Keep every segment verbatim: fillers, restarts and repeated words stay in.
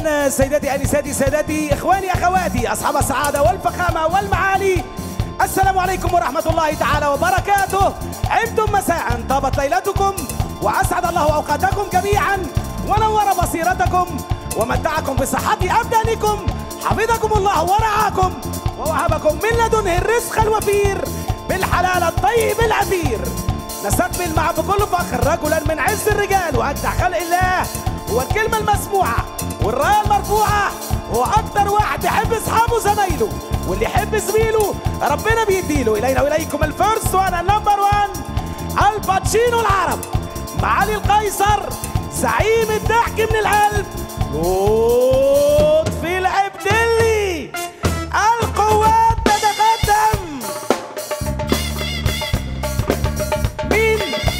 اهلا سيداتي انساتي سادتي اخواني اخواتي اصحاب السعاده والفخامه والمعالي، السلام عليكم ورحمه الله تعالى وبركاته. عبتم مساء، طابت ليلتكم واسعد الله اوقاتكم جميعا ونور بصيرتكم ومتعكم بصحه ابدانكم، حفظكم الله ورعاكم ووهبكم من لدنه الرزق الوفير بالحلال الطيب العثير. نستقبل معه بكل فخر رجلا من عز الرجال واجدع خلق الله، هو الكلمة المسموعة والراية المرفوعة، هو أكتر واحد يحب أصحابه زمايله، واللي يحب زميله ربنا بيديله. إلينا وإليكم الفيرست وأنا النمبر وان الباتشينو العرب، معالي القيصر زعيم الضحك من القلب لطفي العبدلي. القوات تتقدم. مين؟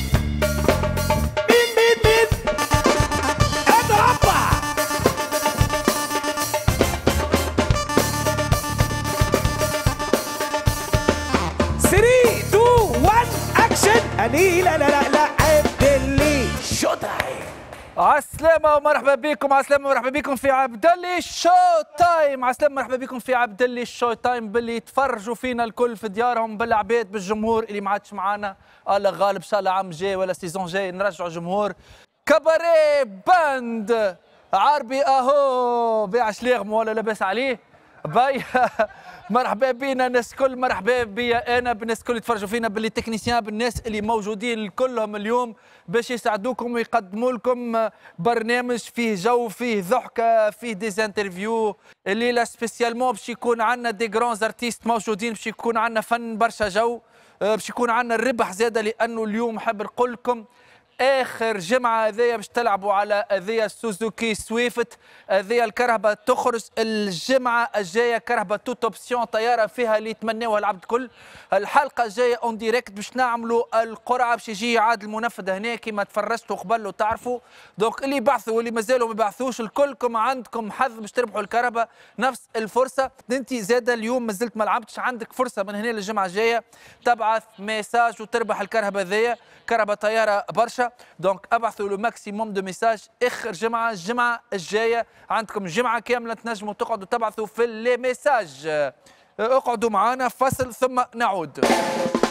مين مين مين؟ اضربها. ثلاثة اتنين واحد اكشن. اني لا لا لا لا عبدلي شو تايم. عالسلامة ومرحبا بكم، عالسلامة ومرحبا بكم في عبدلي شو تايم، عالسلامة ومرحبا بكم في عبدلي شو تايم. باللي يتفرجوا فينا الكل في ديارهم، بالعباد بالجمهور اللي ما عادش معانا، الله غالب ان شاء الله عام جاي ولا سيزون جاي نرجعوا جمهور. كباريه باند عربي اهو بيع شليغم ولا لاباس عليه باي. مرحبا بينا الناس الكل، مرحبا بيا انا بالناس الكل يتفرجوا فينا، باللي تكنيسيان بالناس اللي موجودين كلهم اليوم باش يساعدوكم ويقدموا لكم برنامج فيه جو، فيه ضحكه، فيه ديزانترفيو. الليله سبيسيالمون باش يكون عندنا دي غران ارتيست موجودين، باش يكون عندنا فن برشا جو، باش يكون عندنا الربح زاده، لانه اليوم حاب نقول لكم اخر جمعه هذيا باش تلعبوا على هذيا سوزوكي سويفت، هذيا الكرهبه تخرج الجمعه الجايه، كرهبه توت اوبسيون طياره فيها اللي يتمناوها العبد الكل. الحلقه الجايه اون ديريكت باش نعملوا القرعه، باش يجي عاد المنفذ هنا كيما تفرجتوا قبل وتعرفوا. دونك اللي بعثوا واللي مازالوا ما بعثوش، الكلكم عندكم حظ باش تربحوا الكرهبه، نفس الفرصه. انت زاده اليوم مازلت ما لعبتش، عندك فرصه من هنا للجمعه الجايه تبعث ميساج وتربح الكرهبه هذيا، كرهبه طياره برشا. دونك ابعثوا لو ماكسيموم دو ميساج اخر جمعه، الجمعه الجايه عندكم جمعه كامله تنجموا تقعدوا تبعثوا في لي ميساج. اقعدوا معنا فصل ثم نعود.